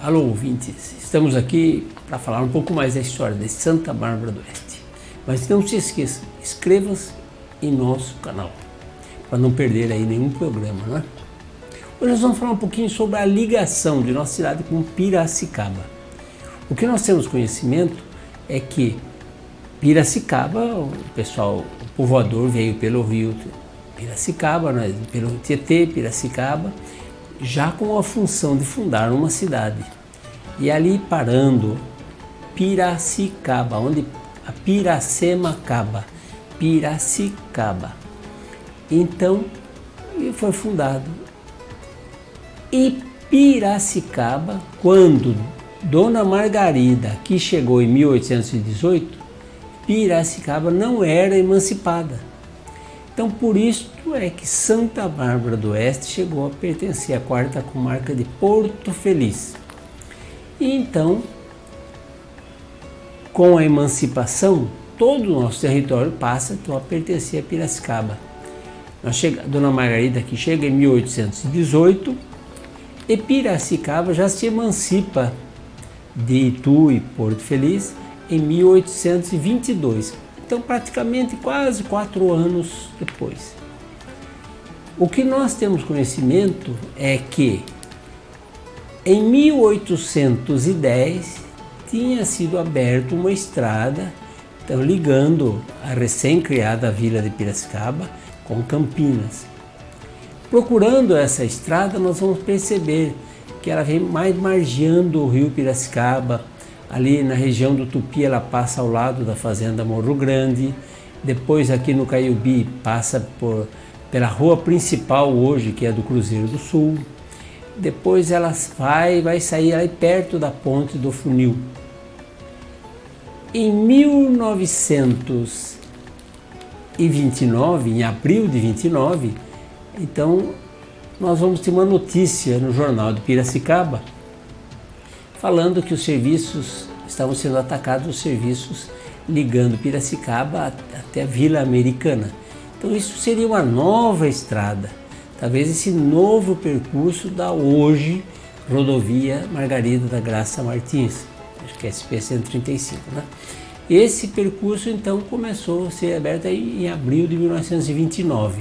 Alô, ouvintes, estamos aqui para falar um pouco mais da história de Santa Bárbara do Oeste. Mas não se esqueça, inscreva-se em nosso canal, para não perder aí nenhum programa, né? Hoje nós vamos falar um pouquinho sobre a ligação de nossa cidade com Piracicaba. O que nós temos conhecimento é que Piracicaba, o povoador veio pelo rio Piracicaba, né, pelo Tietê, Piracicaba, já com a função de fundar uma cidade. E ali parando Piracicaba, onde a Piracema acaba, Piracicaba. Então, foi fundado. E Piracicaba, quando Dona Margarida, que chegou em 1818, Piracicaba não era emancipada. Então, por isso é que Santa Bárbara do Oeste chegou a pertencer à quarta comarca de Porto Feliz. E então, com a emancipação, todo o nosso território passa então, a pertencer a Piracicaba. Dona Margarida que chega em 1818 e Piracicaba já se emancipa de Itu e Porto Feliz em 1822. Então, praticamente quase 4 anos depois. O que nós temos conhecimento é que em 1810 tinha sido aberta uma estrada, então, ligando a recém-criada vila de Piracicaba com Campinas. Procurando essa estrada, nós vamos perceber que ela vem mais margeando o rio Piracicaba. Ali na região do Tupi ela passa ao lado da fazenda Morro Grande, depois aqui no Caiubi passa pela rua principal hoje, que é do Cruzeiro do Sul, depois ela vai sair aí perto da Ponte do Funil. Em 1929, em abril de 29, então nós vamos ter uma notícia no jornal de Piracicaba, falando que os serviços estavam sendo atacados, os serviços ligando Piracicaba até a Vila Americana. Então isso seria uma nova estrada, talvez esse novo percurso da hoje rodovia Margarida da Graça Martins, acho que é SP-135, né? Esse percurso então começou a ser aberto aí em abril de 1929.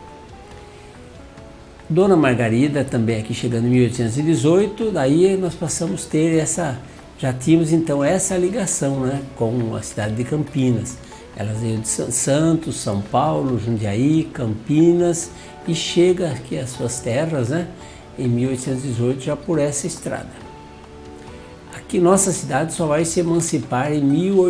Dona Margarida também aqui chegando em 1818, daí nós passamos a ter já tínhamos então essa ligação, né, com a cidade de Campinas. Elas veio de Santos, São Paulo, Jundiaí, Campinas e chega aqui às suas terras, né, em 1818 já por essa estrada. Aqui nossa cidade só vai se emancipar em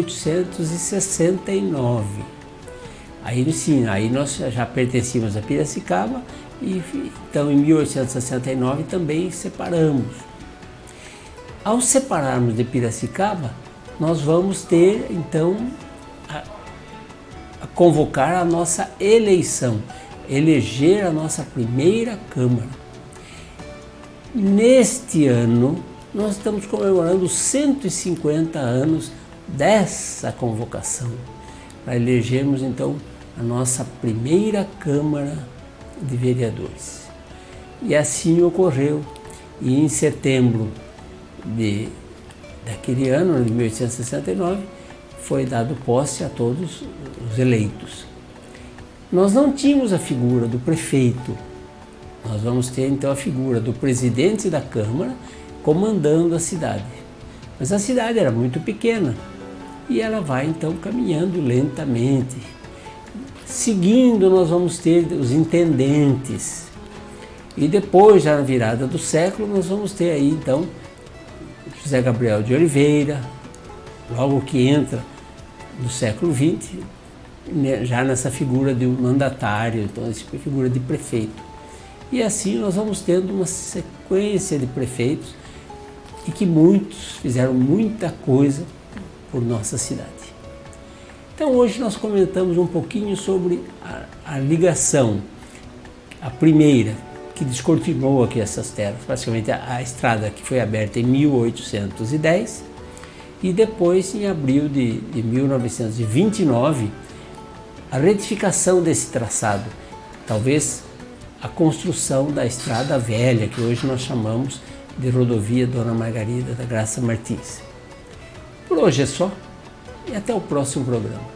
1869. Aí sim, aí nós já pertencíamos a Piracicaba. E então em 1869 também separamos. Ao separarmos de Piracicaba, nós vamos ter então a convocar a nossa eleição, eleger a nossa primeira Câmara. Neste ano nós estamos comemorando 150 anos dessa convocação, para elegermos então a nossa primeira Câmara de Vereadores. E assim ocorreu, e em setembro daquele ano, de 1869, foi dado posse a todos os eleitos. Nós não tínhamos a figura do prefeito, nós vamos ter então a figura do presidente da Câmara comandando a cidade. Mas a cidade era muito pequena e ela vai então caminhando lentamente. Seguindo, nós vamos ter os intendentes. E depois, já na virada do século, nós vamos ter aí, então, José Gabriel de Oliveira, logo que entra no século XX, já nessa figura de um mandatário, então, essa figura de prefeito. E assim nós vamos tendo uma sequência de prefeitos e que muitos fizeram muita coisa por nossa cidade. Então hoje nós comentamos um pouquinho sobre a ligação, a primeira, que descortinou aqui essas terras, praticamente a estrada que foi aberta em 1810 e depois em abril de 1929 a retificação desse traçado, talvez a construção da Estrada Velha, que hoje nós chamamos de Rodovia Dona Margarida da Graça Martins. Por hoje é só e até o próximo programa.